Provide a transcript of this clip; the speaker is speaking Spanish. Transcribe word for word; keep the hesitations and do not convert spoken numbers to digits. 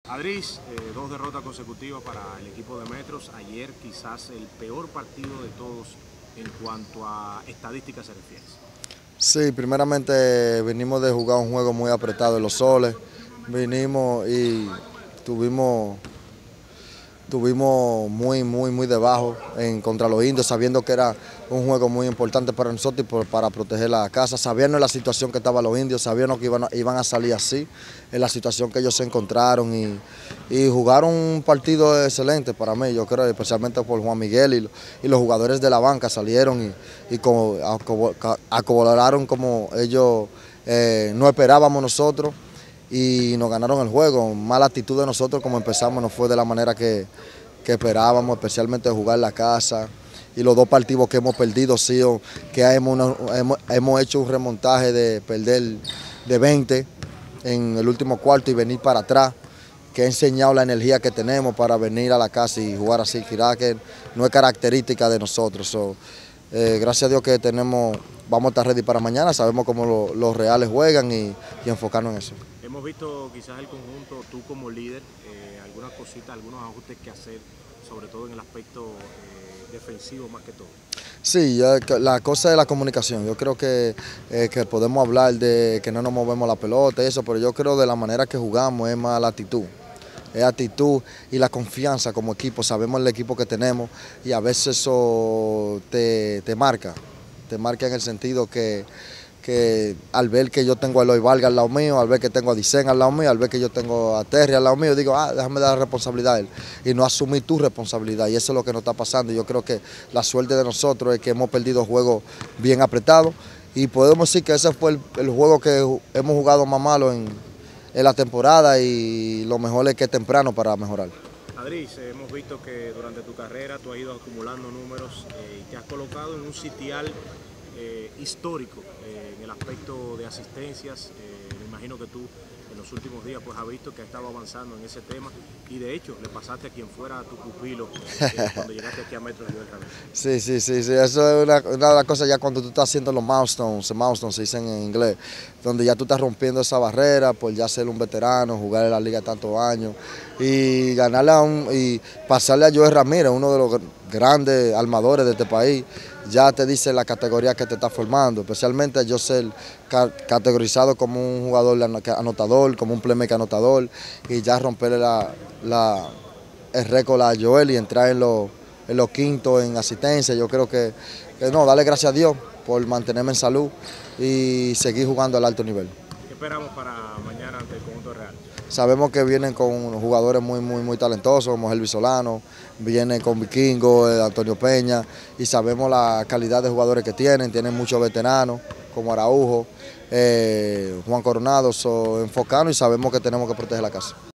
Adris, eh, dos derrotas consecutivas para el equipo de Metros. Ayer quizás el peor partido de todos en cuanto a estadísticas se refiere. Sí, primeramente venimos de jugar un juego muy apretado en los soles. Vinimos y tuvimos, tuvimos muy, muy, muy debajo en contra los indios, sabiendo que era un juego muy importante para nosotros y por, para proteger la casa, sabiendo la situación que estaban los indios, sabiendo que iban a, iban a salir así, en la situación que ellos se encontraron y, y jugaron un partido excelente para mí, yo creo, especialmente por Juan Miguel y, y los jugadores de la banca salieron y, y como, acoboraron como ellos eh, no esperábamos nosotros y nos ganaron el juego. Mala actitud de nosotros como empezamos no fue de la manera que, que esperábamos, especialmente jugar en la casa. Y los dos partidos que hemos perdido, sí, que hemos, hemos, hemos hecho un remontaje de perder de veinte en el último cuarto y venir para atrás, que ha enseñado la energía que tenemos para venir a la casa y jugar así, que no es característica de nosotros. So, eh, gracias a Dios que tenemos, vamos a estar ready para mañana, sabemos cómo lo, los reales juegan y, y enfocarnos en eso. Hemos visto quizás el conjunto, tú como líder, eh, algunas cositas, algunos ajustes que hacer, sobre todo en el aspecto eh, defensivo más que todo. Sí, la cosa es la comunicación. Yo creo que, eh, que podemos hablar de que no nos movemos la pelota y eso, pero yo creo de la manera que jugamos es más la actitud. Es actitud y la confianza como equipo. Sabemos el equipo que tenemos y a veces eso te, te marca. Te marca en el sentido que, que al ver que yo tengo a Eloy Vargas al lado mío, al ver que tengo a Dicen al lado mío, al ver que yo tengo a Terry al lado mío, digo, ah, déjame dar la responsabilidad a él y no asumir tu responsabilidad. Y eso es lo que nos está pasando. Yo creo que la suerte de nosotros es que hemos perdido juegos bien apretados y podemos decir que ese fue el, el juego que hemos jugado más malo en, en la temporada y lo mejor es que es temprano para mejorar. Adris, eh, hemos visto que durante tu carrera tú has ido acumulando números eh, y te has colocado en un sitial Eh, histórico eh, en el aspecto de asistencias. Eh, me imagino que tú en los últimos días pues has visto que has estado avanzando en ese tema y de hecho le pasaste a quien fuera a tu pupilo eh, cuando llegaste aquí a Metro Río del Carmen. Sí, sí, sí, sí, eso es una, una de las cosas ya cuando tú estás haciendo los milestones, milestones se dicen en inglés, donde ya tú estás rompiendo esa barrera por ya ser un veterano, jugar en la liga tantos años y ganarle a un, y pasarle a Joel Ramírez, uno de los grandes armadores de este país, ya te dice la categoría que te está formando, especialmente yo ser ca categorizado como un jugador anotador, como un playmaker anotador y ya romperle la, la, el récord a Joel y entrar en los en los quintos en asistencia. Yo creo que, que no, darle gracias a Dios por mantenerme en salud y seguir jugando al alto nivel. ¿Qué esperamos para mañana ante el conjunto real? Sabemos que vienen con jugadores muy, muy, muy talentosos, como Elvis Solano, vienen con Vikingo, Antonio Peña, y sabemos la calidad de jugadores que tienen, tienen muchos veteranos, como Araujo, eh, Juan Coronado, so, enfocados y sabemos que tenemos que proteger la casa.